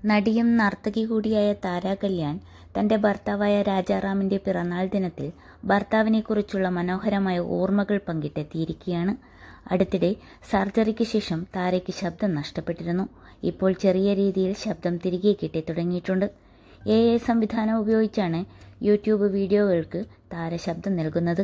നടിയും നർത്തകി കൂടിയായ താര കല്യാൺ തന്റെ ഭർത്താവായ രാജാറാമിന്റെ പിറന്നാൾ ദിനത്തിൽ ഭർത്താവിനെക്കുറിച്ചുള്ള മനോഹരമായ ഓർമ്മകൾ പങ്കിട്ടെത്തിയിരിക്കുകയാണ്. അടുത്തിടെ സർജറിക്ക് ശേഷം താരയ്ക്ക് ശബ്ദം നഷ്ടപ്പെട്ടിരുന്നു. ഇപ്പോൾ ചെറിയ രീതിയിൽ ശബ്ദം തിരികെ കിട്ടി തുടങ്ങിയിട്ടുണ്ട്. AI സംവിധാനം ഉപയോഗിച്ചാണ് യൂട്യൂബ് വീഡിയോകൾക്ക് താര ശബ്ദം നൽകുന്നത്.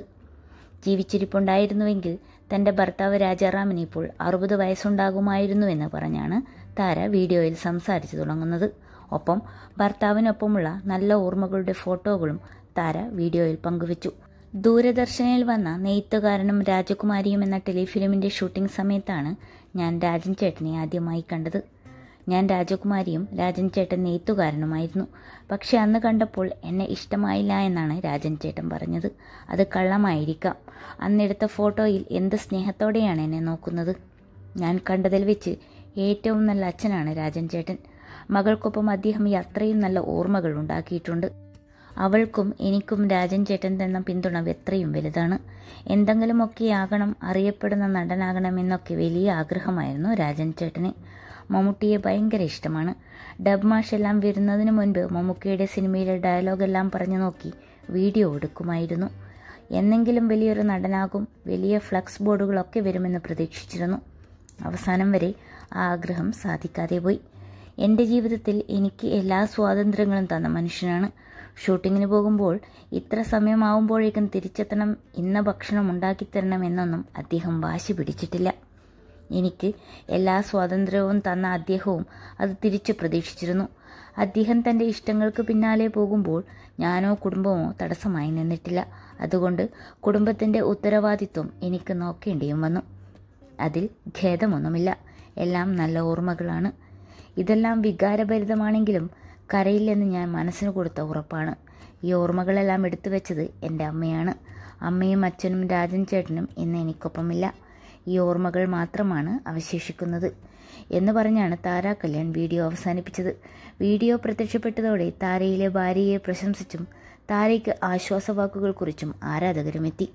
ജീവിച്ചിരിപ്പുണ്ടായിരുന്നുവെങ്കിൽ തന്റെ ഭർത്താവ് രാജാറാമിന് ഇപ്പോൾ 60 വയസ്സുണ്ടാകുമായിരുന്നുവെന്ന് പറഞ്ഞാണ് താര വീഡിയോയിൽ സംസാരിച്ചു തുടങ്ങുന്നത്. ഒപ്പം ഭർത്താവിനൊപ്പമുള്ള നല്ല ഓർമ്മകളുടെ ഫോട്ടോകളും താര വീഡിയോയിൽ പങ്കുവച്ചു. ദൂരദർശനിൽ വന്ന നെയ്ത്തുകാരനും രാജകുമാരിയും എന്ന ടെലിഫിലിമിന്റെ ഷൂട്ടിംഗ് സമയത്താണ് ഞാൻ രാജൻ ചേട്ടനെ ആദ്യമായി കണ്ടത്. ഞാൻ രാജകുമാരിയും രാജൻ ചേട്ടൻ നെയ്ത്തുകാരനുമായിരുന്നു. പക്ഷെ അന്ന് കണ്ടപ്പോൾ എന്നെ ഇഷ്ടമായില്ല എന്നാണ് രാജൻ ചേട്ടൻ പറഞ്ഞത്. അത് കള്ളമായിരിക്കാം. അന്നെടുത്ത ഫോട്ടോയിൽ എന്ത് സ്നേഹത്തോടെയാണ് എന്നെ നോക്കുന്നത്. ഞാൻ കണ്ടതിൽ വെച്ച് ഏറ്റവും നല്ല അച്ഛനാണ് രാജൻ ചേട്ടൻ. മകൾക്കൊപ്പം അദ്ദേഹം അത്രയും നല്ല ഓർമ്മകൾ ഉണ്ടാക്കിയിട്ടുണ്ട്. അവൾക്കും എനിക്കും രാജൻ ചേട്ടൻ തന്ന പിന്തുണ എത്രയും വലുതാണ്. എന്തെങ്കിലുമൊക്കെ ആകണം, അറിയപ്പെടുന്ന നടനാകണം എന്നൊക്കെ വലിയ ആഗ്രഹമായിരുന്നു രാജൻ ചേട്ടന്. മമ്മൂട്ടിയെ ഭയങ്കര ഇഷ്ടമാണ്. ഡബ് മാഷെല്ലാം വരുന്നതിന് മുൻപ് മമ്മൂക്കയുടെ സിനിമയിലെ ഡയലോഗെല്ലാം പറഞ്ഞു നോക്കി വീഡിയോ എടുക്കുമായിരുന്നു. എന്നെങ്കിലും വലിയൊരു നടനാകും, വലിയ ഫ്ലക്സ് ബോർഡുകളൊക്കെ വരുമെന്ന് പ്രതീക്ഷിച്ചിരുന്നു. അവസാനം വരെ ആ ആഗ്രഹം സാധിക്കാതെ പോയി. എൻ്റെ ജീവിതത്തിൽ എനിക്ക് എല്ലാ സ്വാതന്ത്ര്യങ്ങളും തന്ന മനുഷ്യനാണ്. ഷൂട്ടിങ്ങിന് പോകുമ്പോൾ ഇത്ര സമയമാവുമ്പോഴേക്കും തിരിച്ചെത്തണം, ഇന്ന ഭക്ഷണം ഉണ്ടാക്കിത്തരണം എന്നൊന്നും അദ്ദേഹം വാശി പിടിച്ചിട്ടില്ല. എനിക്ക് എല്ലാ സ്വാതന്ത്ര്യവും തന്ന അദ്ദേഹവും അത് തിരിച്ചു പ്രതീക്ഷിച്ചിരുന്നു. അദ്ദേഹം തൻ്റെ ഇഷ്ടങ്ങൾക്ക് പിന്നാലെ പോകുമ്പോൾ ഞാനോ കുടുംബമോ തടസ്സമായി നിന്നിട്ടില്ല. അതുകൊണ്ട് കുടുംബത്തിൻ്റെ ഉത്തരവാദിത്വം എനിക്ക് നോക്കേണ്ടിയും വന്നു. അതിൽ ഖേദമൊന്നുമില്ല. എല്ലാം നല്ല ഓർമ്മകളാണ്. ഇതെല്ലാം വികാരഭരിതമാണെങ്കിലും കരയില്ലെന്ന് ഞാൻ മനസ്സിന് കൊടുത്ത ഉറപ്പാണ്. ഈ ഓർമ്മകളെല്ലാം എടുത്തു വെച്ചത് എൻ്റെ അമ്മയാണ്. അമ്മയും അച്ഛനും രാജൻ ചേട്ടനും ഇന്ന് എനിക്കൊപ്പമില്ല. ഈ ഓർമ്മകൾ മാത്രമാണ് അവശേഷിക്കുന്നത് എന്ന് പറഞ്ഞാണ് താര കല്യാൺ വീഡിയോ അവസാനിപ്പിച്ചത്. വീഡിയോ പ്രത്യക്ഷപ്പെട്ടതോടെ താരയിലെ ഭാര്യയെ പ്രശംസിച്ചും താരയ്ക്ക് ആശ്വാസവാക്കുകൾ കുറിച്ചും ആരാധകരുമെത്തി.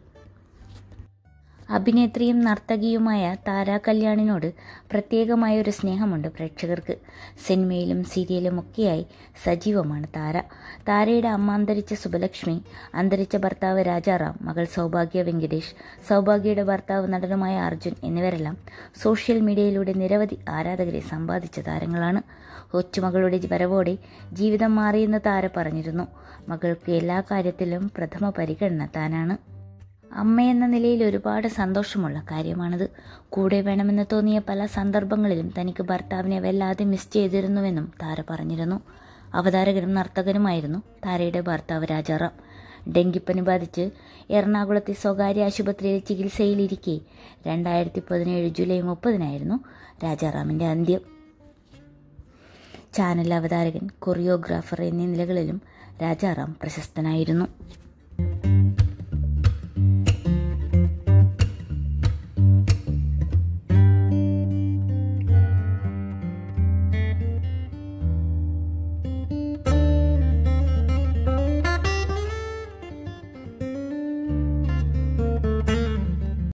അഭിനേത്രിയും നർത്തകിയുമായ താര കല്യാണിനോട് പ്രത്യേകമായ ഒരു സ്നേഹമുണ്ട് പ്രേക്ഷകർക്ക്. സിനിമയിലും സീരിയലും ഒക്കെയായി സജീവമാണ് താര. താരയുടെ അമ്മ അന്തരിച്ച സുബലക്ഷ്മി, അന്തരിച്ച ഭർത്താവ് രാജാറാം, മകൾ സൗഭാഗ്യ വെങ്കിടേഷ്, സൗഭാഗ്യയുടെ ഭർത്താവ് നടനുമായ അർജുൻ എന്നിവരെല്ലാം സോഷ്യൽ മീഡിയയിലൂടെ നിരവധി ആരാധകരെ സമ്പാദിച്ച താരങ്ങളാണ്. കൊച്ചുമകളുടെ വരവോടെ ജീവിതം മാറിയെന്ന് താര പറഞ്ഞിരുന്നു. മകൾക്ക് എല്ലാ കാര്യത്തിലും പ്രഥമ പരിഗണന താനാണ്. അമ്മയെന്ന നിലയിൽ ഒരുപാട് സന്തോഷമുള്ള കാര്യമാണിത്. കൂടെ വേണമെന്ന് തോന്നിയ പല സന്ദർഭങ്ങളിലും തനിക്ക് ഭർത്താവിനെ വല്ലാതെ മിസ് ചെയ്തിരുന്നുവെന്നും താര പറഞ്ഞിരുന്നു. അവതാരകനും നർത്തകനുമായിരുന്നു താരയുടെ ഭർത്താവ് രാജാറാം. ഡെങ്കിപ്പനി ബാധിച്ച് എറണാകുളത്തെ സ്വകാര്യ ആശുപത്രിയിൽ ചികിത്സയിലിരിക്കെ 2017 ജൂലൈ 30 രാജാറാമിൻ്റെ അന്ത്യം. ചാനൽ അവതാരകൻ, കൊറിയോഗ്രാഫർ എന്നീ നിലകളിലും രാജാറാം പ്രശസ്തനായിരുന്നു.